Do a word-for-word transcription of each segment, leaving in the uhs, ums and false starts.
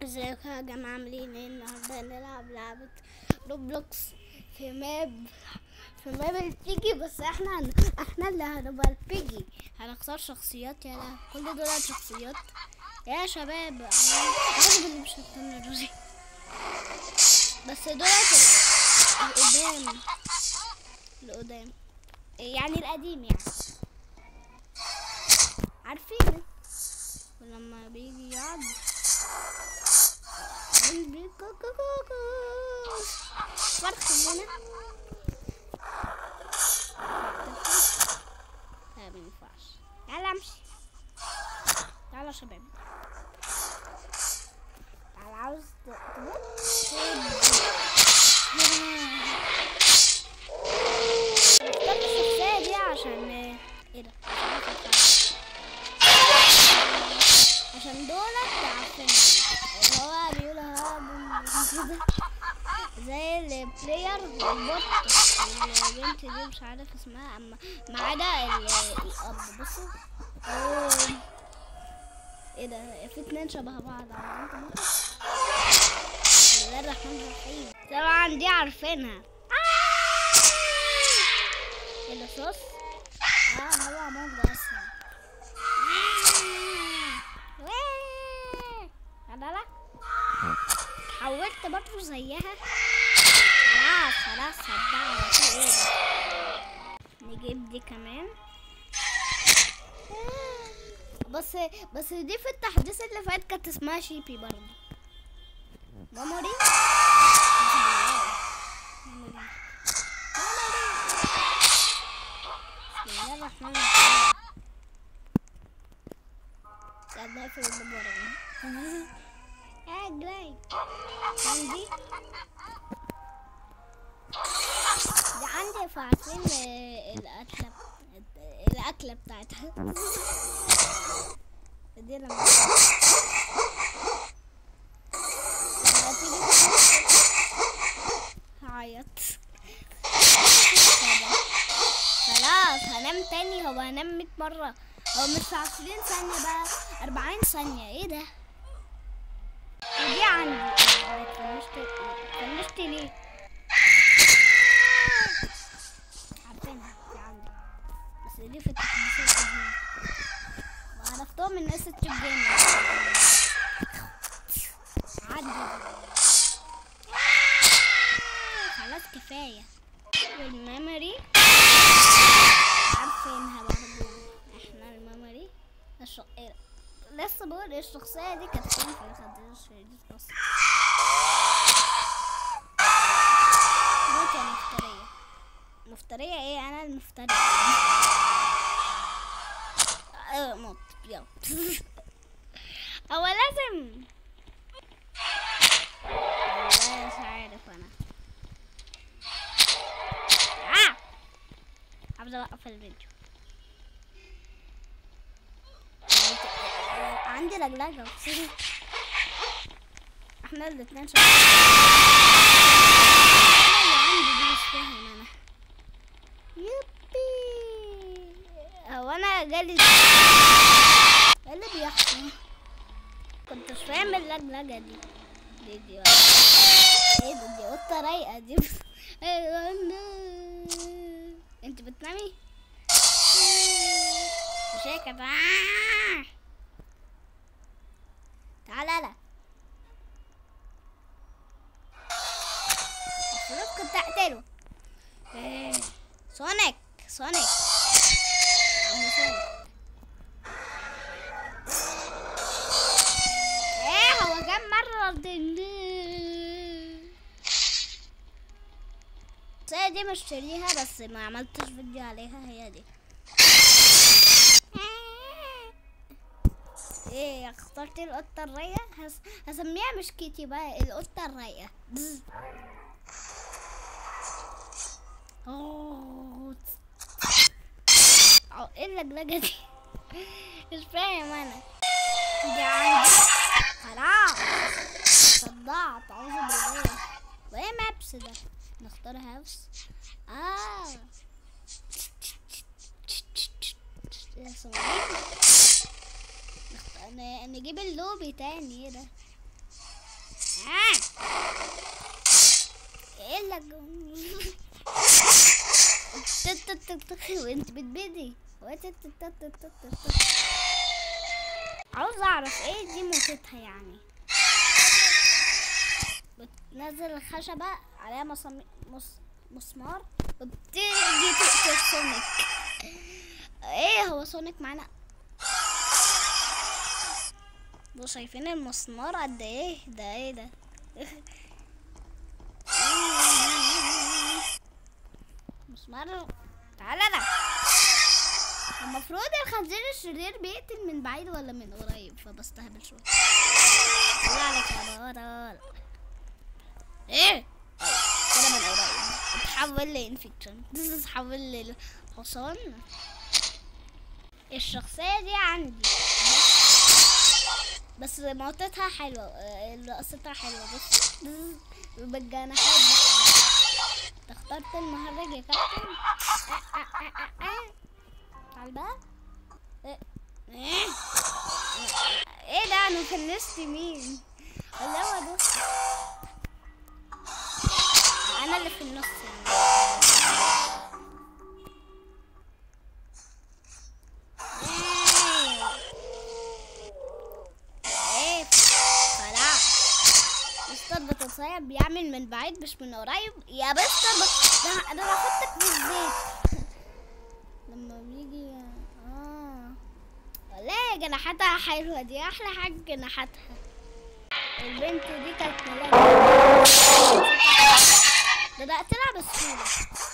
ازيكم يا جماعة، عاملين ايه؟ النهاردة هنلعب لعبة روبلوكس في ماب في ماب البيجي. بس احنا هن... احنا اللي هنبقى البيجي، هنختار شخصيات. يلا كل دول شخصيات يا شباب. اعوذ بالله مش هستنى الرجل، بس دول القدام القدام يعني القديم، يعني عارفين ولما بيجي يقعد فرخ هنا. لا ما ينفعش. يلا امشي، تعالى يا شباب، تعالى. عاوز تموت؟ اخترت الشخصية دي عشان ايه ده؟ عشان دولت عارفينهم، اللي هو بيقول كده زي البلاير والبوت. البنت دي مش عارف اسمها، اما ما عدا الاب. بصوا ايه ده، في اتنين شبه بعض. بسم الله الرحمن الرحيم. طبعا دي عارفينها. ايه ده صوص؟ اه هو موجة اصلا. لا لا حاولت برضه زيها. خلاص خلاص صدقنا. في ايه ده؟ نجيب دي كمان. بس بس دي في التحديث اللي فات كانت اسمها شيبي برضه. ماموري ماموري بسم الله الرحمن الرحيم. قاعد نقفل الدبور يعني. اه جراي عندي دي عندي. فعارفين الأكلة الأكلة بتاعتها دي لما لما تيجي هعيط. خلاص هنام تاني. هو هنام مية مرة. هو مش في عشرين ثانية بقى، أربعين ثانية. ايه ده؟ ودي عندي. فنشت ليه؟ عارفينها دي عندي، بس دي في التحديثات القديمة وعرفتهم من ناس التيب جيمر. عدي خلاص كفاية. والميموري عارفينها برضه احنا. الميموري الشقيرة لسه بقول الشخصية دي كانت فين في الخدش دي بس. موت يا مفترية. مفترية ايه؟ انا المفترية. اه موت يلا. هو لازم والله مش عارف انا. اه عاوزة اوقف الفيديو. عندي لجلجة بصي. احنا الاتنين شباب. اللي عندي دي مش فاهم انا. يبي هو انا جالي ايه اللي بيحصل؟ كنتش فاهم اللجلجة دي. دي دي ايه ده؟ دي قطة رايقة دي. انت بتنامي؟ مش هيك بقى. تعالى لا المفروض كنت اقتله. ايه سونيك سونيك عم سونيك. ايه هو كم مرة الشخصية دي مشتريها بس ما عملتش فيديو عليها. هي دي. ايه اخترت القطة الرايقة. هس... هسميها مش كيتي بقى، القطة الرايقة. اوه ايه اللجلجة دي؟ مش فاهم انا. دي عندي خلاص صدعت. اعوذ بالله. وايه مابس ده؟ نختار هاوس. اه نجيب اللوبي تاني. ايه ده؟ ايه اللي وانت بتبدي. عاوز اعرف ايه دي موتتها يعني. بتنزل الخشبة عليها مصمي... مص... مسمار وبتيجي تقتل سونيك. ايه هو سونيك معانا؟ انتوا شايفين المسمار قد ايه ده؟ ايه ده؟ مسمار. تعالى لا. المفروض الخنزير الشرير بيقتل من بعيد ولا من قريب، فبستهبل شويه. الله عليك يا بارال. ايه كده من قريب اتحول لانفكشن. اتحول للحصان. الشخصيه دي عندي بس موتتها حلوه، رقصتها حلوه. بص بالجناحات بتاعتها. اخترت المهرج يا كابتن. تعال بقى. ايه ايه ده؟ انا فلست مين ولا هو ده؟ انا اللي في النص يعني. ايه خلاص. مستر بتصير بيعمل من بعيد مش من قريب يا مستر. ده انا هحطك في الزيت لما بيجي. اه لا جناحاتها حلوه، دي احلى حاجه جناحاتها. البنت دي كانت ملاك. ده ده تلعب بسهوله.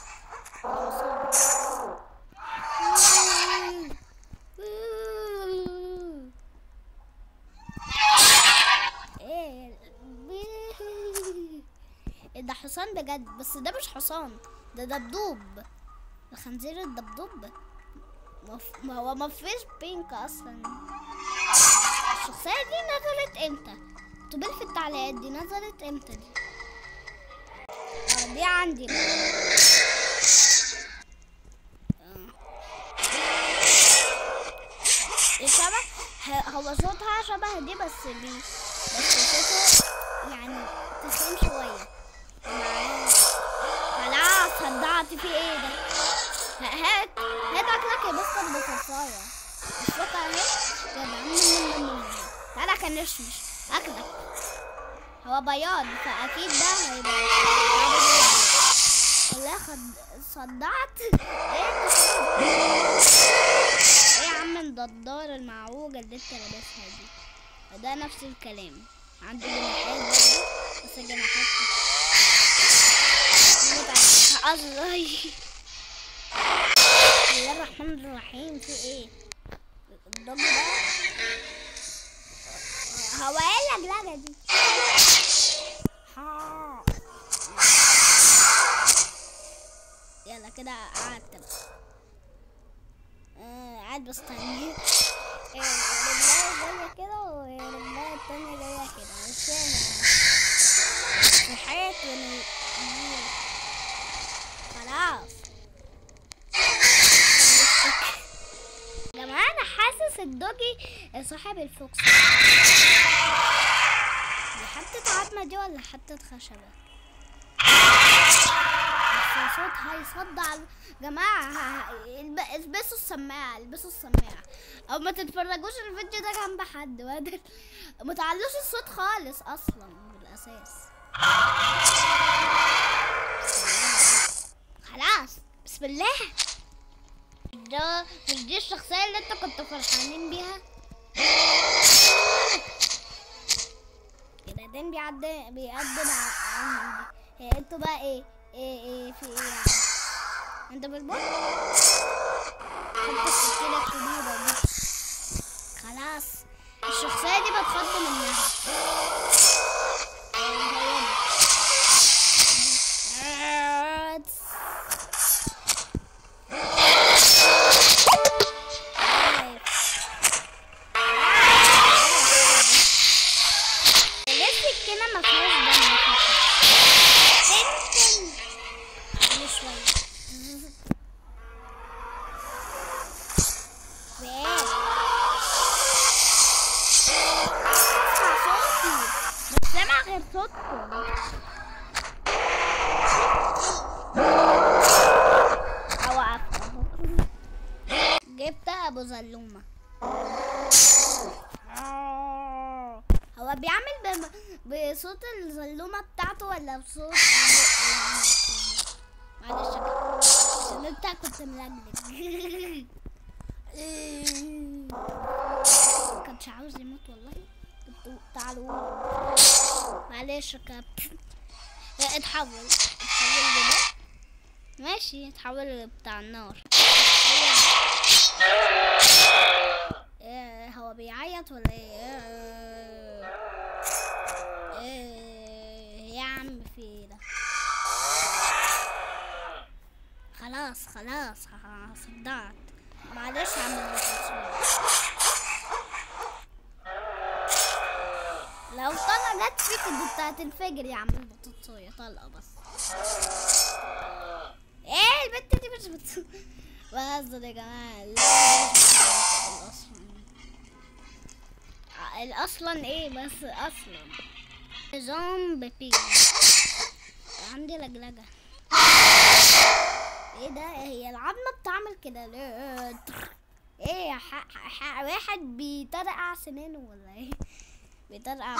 ايه ده حصان بجد، بس ده مش حصان، ده دبدوب. الخنزير الدبدوب. ما هو ما فيش بينك اصلا. الشخصيه دي نزلت امتى؟ اكتبوا في التعليقات دي نزلت امتى دي. اه دي عندي. شبه هو صوتها شبه دي بس دي بس صوته يعني تخين شويه. خلاص صدعت في ايه ده؟ هات هات اكلك يا بس بطاطايه. الصوت اهي كده. تعالى كنشمش اكلك. هو بياض فاكيد ده هيبقى. والله خد صدعت. ايه ايه يا عم النضاره المعوجه اللي انت لابسها دي؟ ده نفس الكلام. عنده جناحات برضه بس الجناحات الله. بسم الله الرحمن الرحيم. في ايه الضب ده؟ هو ايه اللجلجه دي؟ يلا كده قعدت بقى. آه قاعد بستنى. رجلها جايه كده ورجلها التانية جايه كده. مش فاهم صحيت من خلاص. يا جماعه انا حاسس الدوجي صاحب الفوكس. دي حتة عظمة دي ولا حتة خشبة؟ بس صوتها يصدع. جماعة البسوا السماعة، البسوا السماعة او ما تتفرجوش الفيديو ده جنب حد. ما تعلوش الصوت خالص اصلا بالاساس. خلاص بسم الله. ده مش دي الشخصية اللي انت كنت فرحانين بيها؟ بعدين بيعدي بيقدم عندي. هي انتوا بقى ايه ايه ايه في ايه يعني؟ انت بالبوت حتى السكينة الكبيرة دي. خلاص الشخصية دي بتخض منها. شطكم. اوقف اهو. جبت ابو زلومه. هو بيعمل بم... بصوت الزلومه بتاعته ولا بصوت معلش عشان انت كنت ملجلج. كانش عاوز يموت والله. تعالوا معلش يا كابتن. اتحول اتحول لده ماشي. اتحول بتاع النار. ايه هو بيعيط ولا ايه؟ ايه يا عم في ايه ده؟ خلاص خلاص صدعت. معلش اعمل لو طلع جت فيك انت هتنفجر يا عم البطاطسية طلقة بس. ايه البت دي مش بت بهزر يا جماعة. لا اصلا الاصلا ايه بس اصلا زومبي بيج. عندي لجلجة. ايه ده؟ هي العظمة بتعمل كده ليه؟ ايه ح... ح... واحد بيطرقع سنانه ولا ايه؟ بيطرقع.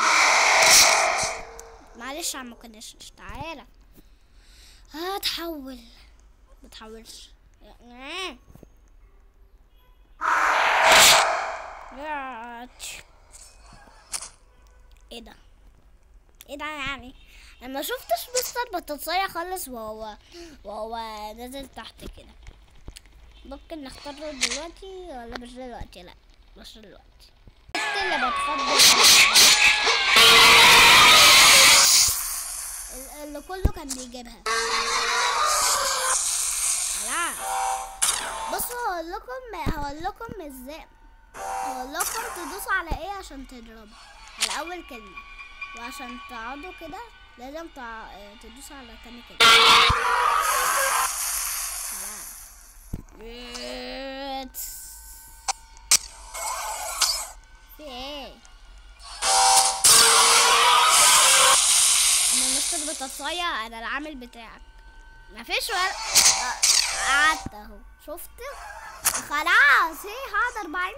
معلش يا عم كناش. تعالى هتحول. متحولش. ايه ده؟ ايه ده يعني؟ انا ما شفتش مستر بطاطسية خالص وهو وهو نازل تحت كده. ممكن نختاره دلوقتي ولا مش دلوقتي؟ لا مش دلوقتي. اللي بتفضل اللي كله كان بيجيبها. لا بصوا هقول لكم هقول لكم ازاي. هقول لكم تدوسوا على ايه عشان تضربوا على اول كلمة، وعشان تقعدوا كده لازم تع... تدوسوا على تاني كلمة. خلاص. في ايه؟ انا مستر بطاطسية. انا العامل بتاعك. مفيش ولا قعدت اهو. شفت؟ خلاص ايه هقعد اربعين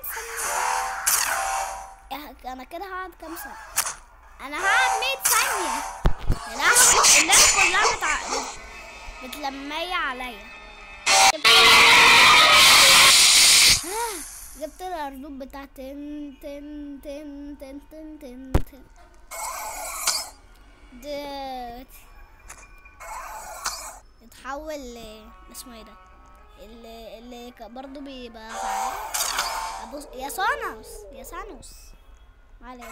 ثانية. انا كده هقعد كام سنة؟ انا هقعد مية ثانية. الناس كلها بتع... بتلمية عليا. جبت الأردوب بتاع تن تن تن تن تن تن تن دلوقتي اتحول ل اسمه ايه ده اللي اللي برضه بيبقى ابو يا سانوس يا سانوس. معلش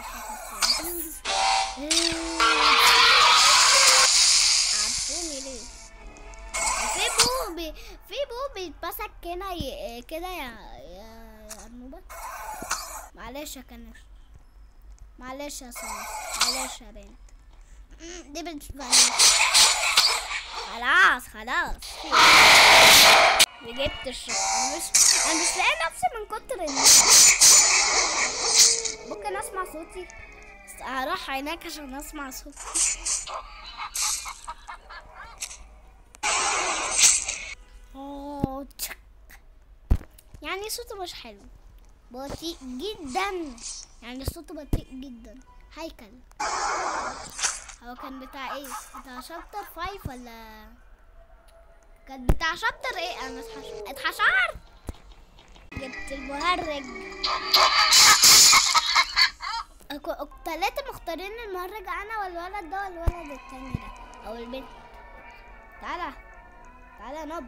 عبتوني ليه؟ في بو بي في بو بيتمسك كده ي... كده يا يا أرنوبة. معلش يا كنش. معلش يا سانوس. معلش يا بنت. دي بنت خلاص خلاص. جبت الشط. انا مش انا مش لاقي نفسي من كتر ال ممكن اسمع صوتي. هروح هناك عشان اسمع صوتي. يعني صوته مش حلو. بطيء جدا. يعني صوته بطيء جدا. هيكل. هو كان بتاع ايه؟ بتاع شابتر فايف ولا كان بتاع شابتر ايه؟ انا اتحشرت. جبت المهرج. التلاتة مختارين المهرج. انا والولد ده والولد التاني ده او البنت. تعالى تعالى نب.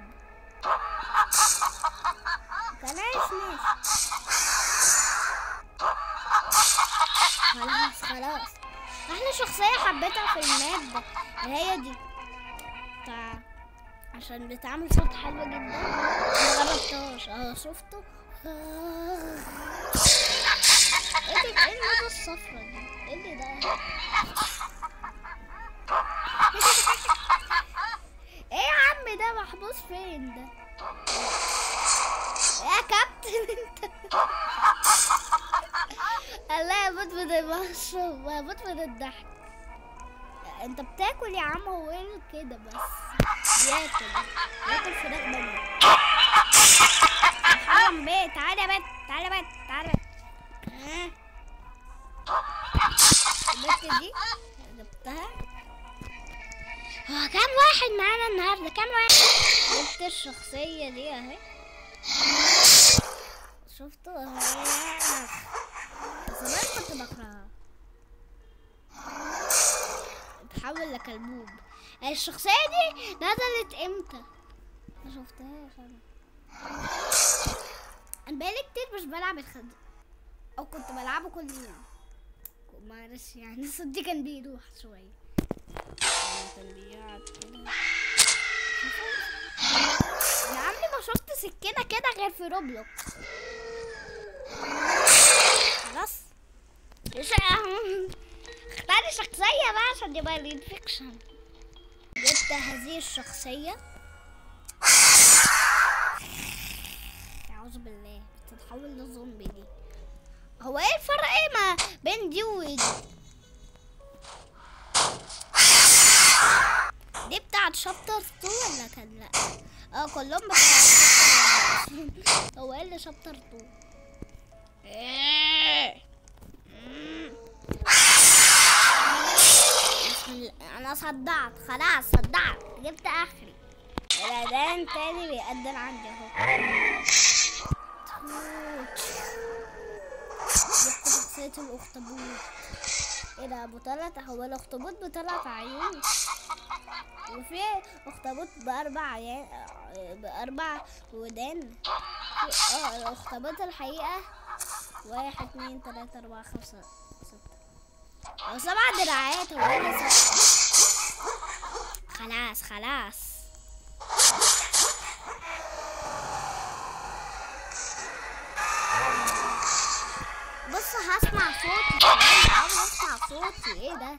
كلاش ماشي. خلاص خلاص. احلى شخصية حبيتها في الماب هي دي بتاع عشان بتعمل صوت حلو جدا. ما جربتهاش. اه شفته. ايه ده؟ ايه النقطة الصفرا دي؟ ايه اللي ده؟ ايه يا عم ده محبوس فين ده؟ يا كابتن انت. الله يموت من المشروب. يموت من الضحك. انت بتاكل يا عم، هو ايه كده بس؟ بياكل بياكل فراخ بني. محرم بيه، تعالى يا بت، تعالى يا بت، تعالى يا بت. البت دي جبتها. اه كام واحد معانا النهارده؟ كام واحد؟ جبت الشخصية دي اهي، شفتوا اهي. زمان كنت بكرهها، تحول لكلبوب. الشخصية دي نزلت امتى؟ ما شفتهاش انا. انا بقالي كتير مش بلعب الخد، او كنت بلعبه كل يوم معلش يعني. صدي كان بيروح شوية، كان بيقعد كده. انا عمري ما شفت سكينة كده غير في روبلوكس. خلاص اختاري شخصية بقى عشان يبقى الانفكشن. جبت هذه الشخصية، اعوذ بالله، بتتحول لزومبي دي. هو ايه الفرق ايه ما بين دي ودي؟ دي بتاعت شابتر اتنين ولا كان لا؟ اه كلهم بتاعت هو ايه اللي شابتر اتنين؟ انا صدعت خلاص، صدعت جبت اخري. الاذان تاني بيقدم عندي اهو. جبت شخصية الاخطبوط. ايه ده ابو تلات؟ هو الاخطبوط بتلات عيون، وفي اخطبوط باربع عيان باربع ودان. اه الاخطبوط الحقيقة واحد اتنين تلاتة اربعة خمسة ستة او سبع دراعات. هو خلاص خلاص. بص هسمع صوتي، عاوز اسمع صوتي. ايه ده؟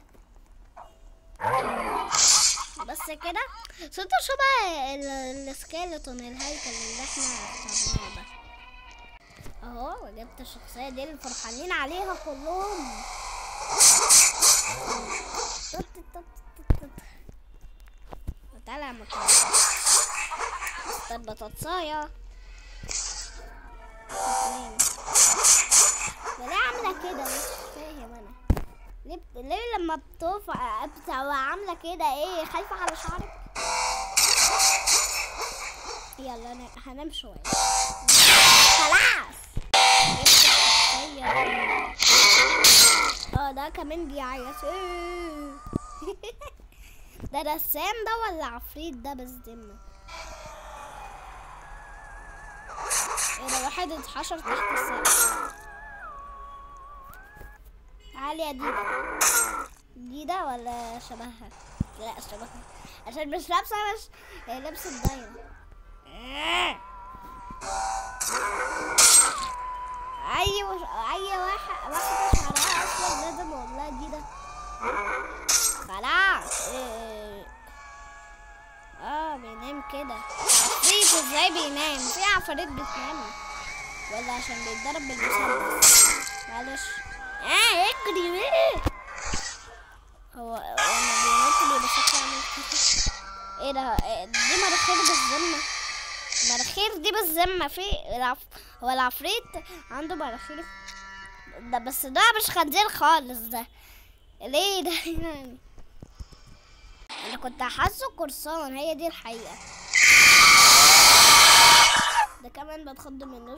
بس كده صوته شبه السكيلتون الهيكل اللي احنا اخترناه ده اهو. جبت الشخصية دي اللي فرحانين عليها كلهم. تعالى يا مكان مستر بطاطساية. ليه عاملة كده؟ مش فاهم انا. ليه ليه لما بتقف بتبقى عاملة كده؟ ايه خايفة على شعرك؟ يلا هنام شوية خلاص. اه ده كمان بيعيط. ده رسام ده ولا عفريت ده بالذمة؟ ايه ده؟ واحد اتحشر تحت السقف. تعالي يا ديدا. ديدا ولا شبهها؟ لا شبهها عشان مش لابسة، مش هي لابسة الدايرة. اي وش... اي واحد واحدة شعرها اصفر لازم والله ديدا. خلاص. إيه. اه بينام كده. عفريت ازاي بينام؟ في عفاريت بتنام ولا عشان بيتضرب بالمسدس؟ معلش. اه اجري ايه؟ هو لما بينط بيبقى شكله عامل كده. ايه ده؟ دي مناخير بالذمة، مناخير دي بالذمة. في العف... هو العفريت عنده مناخير ده؟ بس ده مش خنزير خالص ده. ليه ده يعني؟ انا كنت حاسه قرصان، هي دي الحقيقة. ده كمان بتخض منه.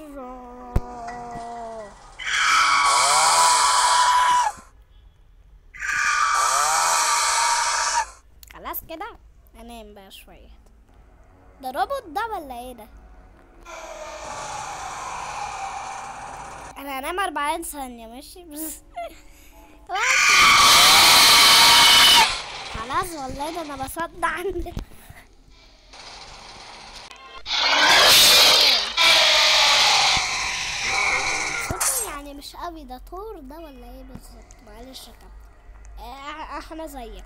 خلاص كده انام بقى شوية. ده روبوت ده ولا ايه ده؟ انا هنام اربعين ثانية ماشي بس. خلاص والله ده انا بصدع عندي. يعني مش قوي. ده طور ده ولا ايه بالظبط؟ معلش يا كابتن. احنا زيك.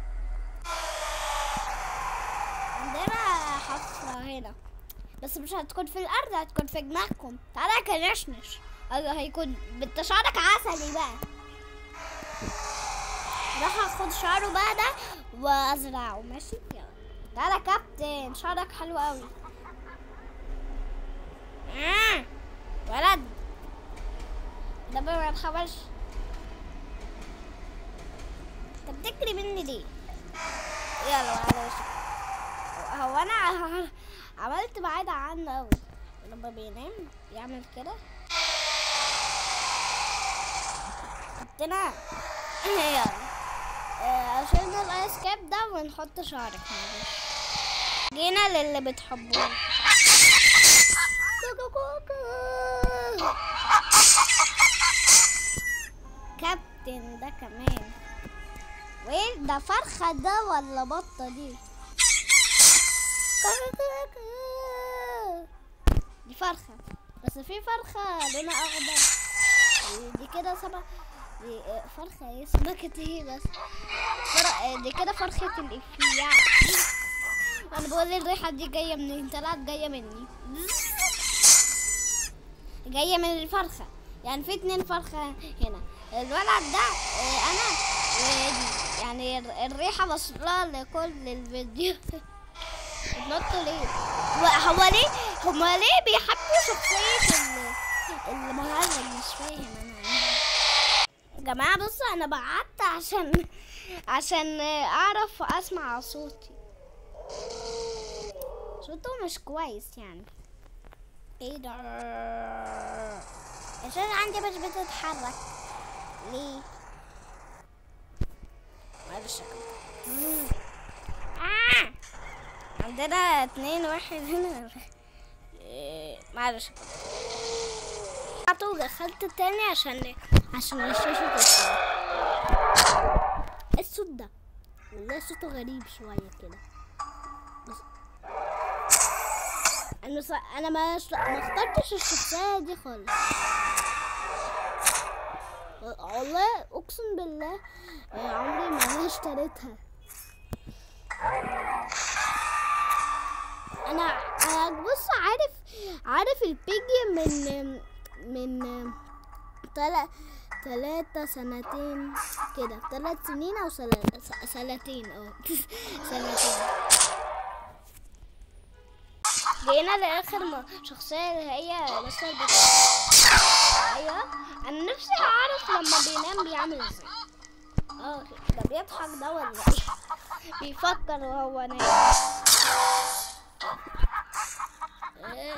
عندنا حفرة هنا بس مش هتكون في الارض، هتكون في جناحكم. تعالى كنشنش، هيكون بنت شعرك عسلي بقى. راح اخد شعره بقى ده وازرعه. ماشي يلا تعالى يا كابتن، شعرك حلو قوي. آه. ولد ده ما تخافش. انت بتجري مني ليه؟ يلا معلش. هو انا عملت بعيد عنه قوي. لما بينام يعمل كده. حطينا يلا آه، شلنا الايس كاب ده ونحط شعرك. معلش جينا للي بتحبوه. كابتن ده كمان. وين ده؟ فرخة ده ولا بطة دي؟ دي فرخة، بس في فرخة لونها أخضر. دي كده سبع دي فرخة ايه؟ سمكة ايه بس؟ فر... دي كده فرخة الإفياع. أنا بقول الريحة دي جاية منين؟ طلعت جاية مني. جاية من الفرخة، يعني في اتنين فرخة هنا. الولد ده أنا ودي، يعني الريحة وصلها لكل الفيديو. بتنطوا ليه؟ هو ليه؟ هما ليه بيحبوا شخصية المهرج؟ مش فاهم أنا. يا جماعة بصوا أنا بعدت عشان عشان أعرف أسمع صوتي. صوته مش كويس يعني. ايه ده؟ عشان عندي مش بتتحرك ليه؟ معلش آه. عندنا اتنين واحد هنا. إيه معلش حطوا دخلت تاني عشان عشان الشاشة تشتغل. الصوت ده والله صوته غريب شوية كده. بس انا ص... انا ما ش... ما اخترتش الشخصية دي خالص والله، اقسم بالله عمري ما انا اشتريتها. انا انا بص عارف عارف البيجي من من تل... تلاتة سنتين كده، تلات سنين او سل... سنتين اه سنتين. جينا لاخر شخصية اللي هي لسه البت... ايوه انا نفسي اعرف لما بينام بيعمل ازاي. اه ده بيضحك ده ولا ايه؟ بيفكر وهو نايم. ايه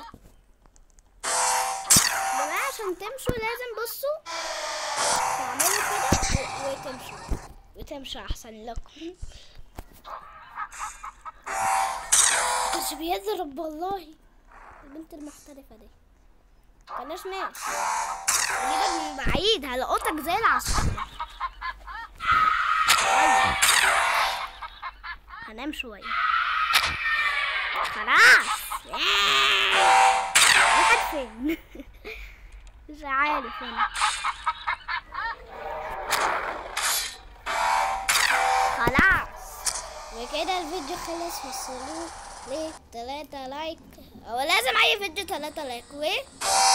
جماعة عشان تمشوا لازم بصوا تعملوا كده وتمشوا وتمشوا احسن لكم. مش بيضرب والله. البنت المحترفة دي مكناش ناس نجيبك من بعيد هلقطك زي العصفور. هنام شوية خلاص. واحد فين؟ مش عارف انا. خلاص وكده الفيديو خلص. وصلوا ليه تلاتة لايك، او لازم اي فيديو تلاتة لايك و